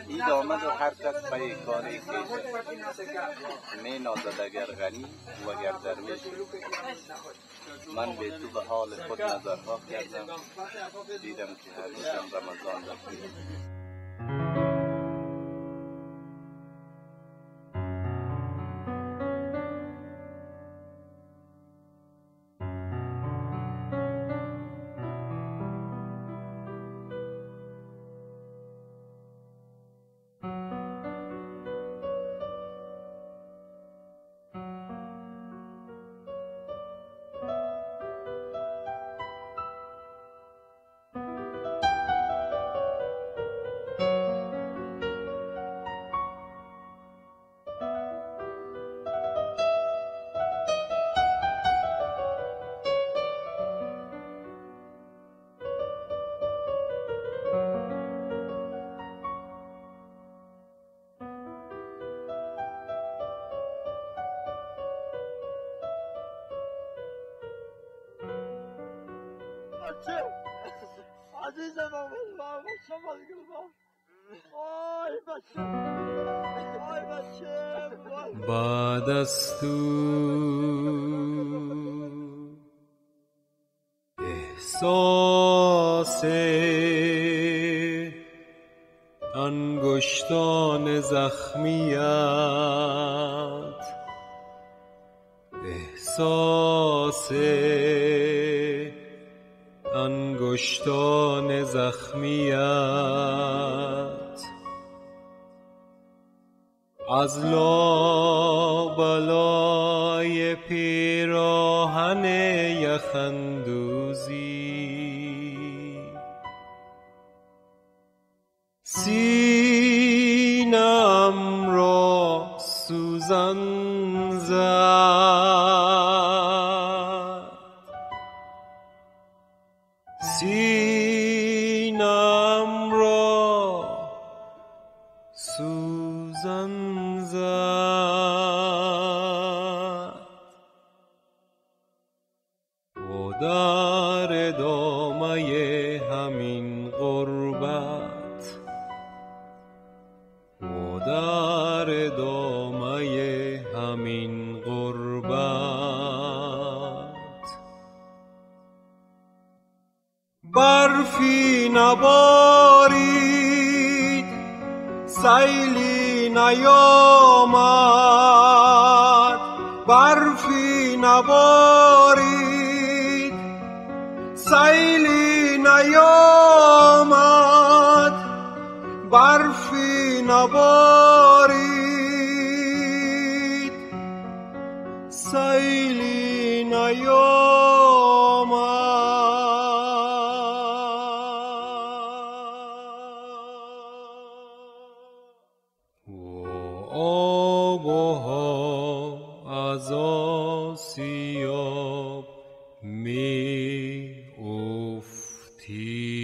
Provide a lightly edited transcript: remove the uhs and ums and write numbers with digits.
این آمد و هر کس پی کاری کشد می نازد اگر غنی و اگر درویش. من به تو به حال خود نظرها کردم، دیدم که هنوزم رمضان رفته. عزیزم آمد شما آی بچه آی بچه بعد از تو احساس انگشتان زخمیت، احساس انگشتان زخمیت از لابلای پیراهن یخندوزی سینم را سوزن زد، سینم را سوزن زد و در ادامه همین غربت و در ادامه همین غربت برفی نبارید، سیلی نیامد، برفی نبارید، سیلی نیامد، برفی نبارید، سیلی نیامد. آب از آسیاب می افتی